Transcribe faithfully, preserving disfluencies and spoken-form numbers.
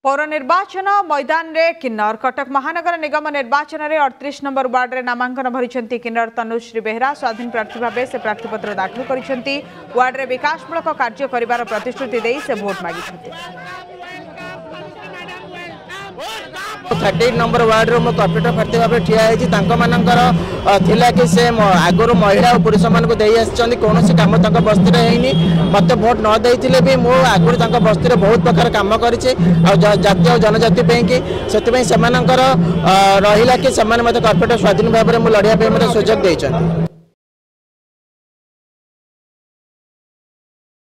पौर निर्वाचन मैदान रे किन्नर कटक महानगर निगम निर्वाचन रे अड़तीस नंबर वार्ड रे नामांकन भरी किन्नर तनुश्री बेहरा स्वाधीन प्रार्थी भाव से प्रार्थीपत्र दाखिल कर वार्ड रे विकासमूलक कार्य करिवार प्रतिश्रुति दे से भोट मागी। थर्टी नंबर वार्ड रो कॉर्पोरेटर प्रार्थी भाव ठिया है कि से आगुरी महिला और पुरुष मान कौन कम बस्ती है मत भोट न देते भी मु आगुरी बस्ती बहुत प्रकार कम कर जाति और जनजाति से रहा कि कॉर्पोरेटर स्वाधीन भाव में लड़ाई सुजोग देते।